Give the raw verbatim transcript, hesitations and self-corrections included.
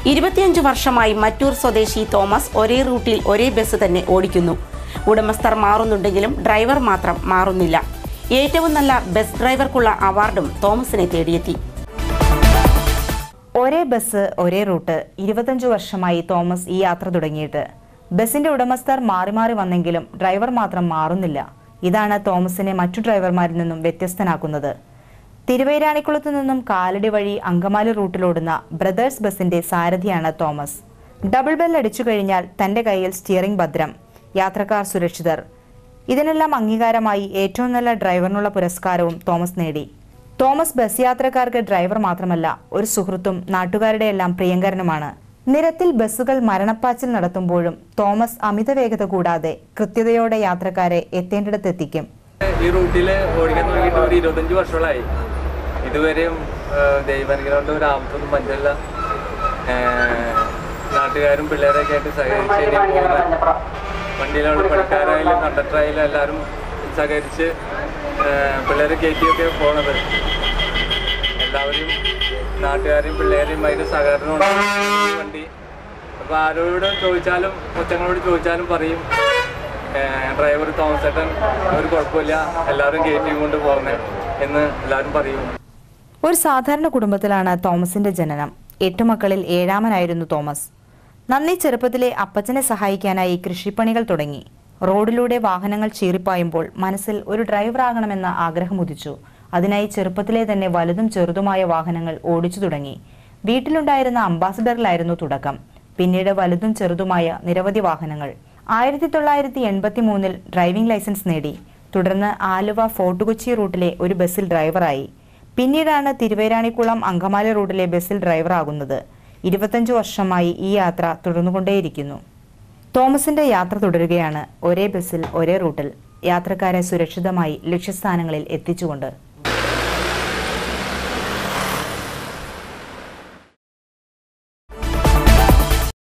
ഇരുപത്തിയഞ്ച് വർഷമായി മറ്റൂർ സ്വദേശി തോമസ് ഒരേ റൂട്ടിൽ ഒരേ ബസ് തന്നെ ഓടിക്കുന്നു. ഉടമസ്ഥർ മാറുന്നുണ്ടെങ്കിലും ഡ്രൈവർ മാത്രം മാറുന്നില്ല. ഏറ്റവും നല്ല ബസ് ഡ്രൈവർക്കുള്ള അവാർഡും തോമസിനെ തേടിയെത്തി. ഒരേ ബസ് ഒരേ റൂട്ട്. ഇരുപത്തഞ്ചു വർഷമായി തോമസ് ഈ യാത്ര തുടങ്ങിയിട്ട്. ബസിന്റെ ഉടമസ്ഥർ മാറി മാറി വന്നെങ്കിലും ഡ്രൈവർ മാത്രം മാറുന്നില്ല. ഇതാണ് തോമസിനെ മറ്റു ഡ്രൈവർമാരിൽ നിന്നും വ്യത്യസ്തനാക്കുന്നത്. തിരുവൈരാണിക്കുളത്തു നിന്നും കാലടി വഴി അങ്കമാലി റൂട്ടിലോടുന്ന ബ്രദേഴ്സ് ബസിന്റെ സാരഥിയാണ് തോമസ്. ഡബിൾ ബെൽ അടിച്ചു കഴിഞ്ഞാൽ തന്റെ കയ്യിൽ സ്റ്റിയറിംഗ് ഭദ്രം, യാത്രക്കാർ സുരക്ഷിതർ. ഇതിനെല്ലാം അംഗീകാരമായി ഏറ്റവും നല്ല ഡ്രൈവറിനുള്ള പുരസ്കാരവും തോമസ് നേടി. തോമസ് ബസ് യാത്രക്കാർക്ക് ഡ്രൈവർ മാത്രമല്ല, ഒരു സുഹൃത്തും നാട്ടുകാരുടെ എല്ലാം പ്രിയങ്കരനുമാണ്. നിരത്തിൽ ബസ്സുകൾ മരണപ്പാച്ചിൽ നടത്തുമ്പോഴും തോമസ് അമിത വേഗത കൂടാതെ കൃത്യതയോടെ യാത്രക്കാരെ എത്തേണ്ടിടത്തെത്തിക്കും. ഈ റൂട്ടിൽ ഓടിക്കാൻ തുടങ്ങിയിട്ട് ഒരു ഇരുപത്തഞ്ച് വർഷങ്ങളായി. ഇതുവരെയും ദൈവാനുഗ്രഹം കൊണ്ട് ഒരു ആപത്തൊന്നും പറ്റില്ല. നാട്ടുകാരും പിള്ളേരൊക്കെ ആയിട്ട് സഹകരിച്ച് പോകുന്ന വണ്ടിയിലുള്ള പണിക്കാരായാലും കണ്ടക്ടറായാലും എല്ലാവരും സഹകരിച്ച് പിള്ളേരെ കയറ്റിയൊക്കെ പോണത്. എല്ലാവരും നാട്ടുകാരെയും പിള്ളേരെയും അതിന് സഹകരണം വണ്ടി. അപ്പോൾ ആരോട് ചോദിച്ചാലും കൊച്ചങ്ങളോട് ചോദിച്ചാലും പറയും ഡ്രൈവർ തോമസ് ചേട്ടൻ ഒരു കുഴപ്പമില്ല, എല്ലാവരും കയറ്റിയും കൊണ്ട് പോകുന്നത് എന്ന് എല്ലാവരും പറയും. ഒരു സാധാരണ കുടുംബത്തിലാണ് തോമസിന്റെ ജനനം. എട്ടു മക്കളിൽ ഏഴാമനായിരുന്നു തോമസ്. നന്ദി ചെറുപ്പത്തിലെ അപ്പച്ചനെ സഹായിക്കാനായി കൃഷിപ്പണികൾ തുടങ്ങി. റോഡിലൂടെ വാഹനങ്ങൾ ചീറിപ്പായുമ്പോൾ മനസ്സിൽ ഒരു ഡ്രൈവറാകണമെന്ന ആഗ്രഹം ഉദിച്ചു. അതിനായി ചെറുപ്പത്തിലെ തന്നെ വലുതും ചെറുതുമായ വാഹനങ്ങൾ ഓടിച്ചു തുടങ്ങി. വീട്ടിലുണ്ടായിരുന്ന അംബാസഡറിലായിരുന്നു തുടക്കം. പിന്നീട് വലുതും ചെറുതുമായ നിരവധി വാഹനങ്ങൾ. ആയിരത്തി തൊള്ളായിരത്തി എൺപത്തി മൂന്നിൽ ഡ്രൈവിംഗ് ലൈസൻസ് നേടി. തുടർന്ന് ആലുവ ഫോർട്ട് കൊച്ചി റൂട്ടിലെ ഒരു ബസ്സിൽ ഡ്രൈവറായി. പിന്നീടാണ് തിരുവൈരാണിക്കുളം അങ്കമാലി റൂട്ടിലെ ബസ്സിൽ ഡ്രൈവറാകുന്നത്. ഇരുപത്തഞ്ചു വർഷമായി ഈ യാത്ര തുടർന്നുകൊണ്ടേയിരിക്കുന്നു. തോമസിന്റെ യാത്ര തുടരുകയാണ്. ഒരേ ബസ്സിൽ ഒരേ റൂട്ടിൽ യാത്രക്കാരെ സുരക്ഷിതമായി ലക്ഷ്യസ്ഥാനങ്ങളിൽ എത്തിച്ചുകൊണ്ട്.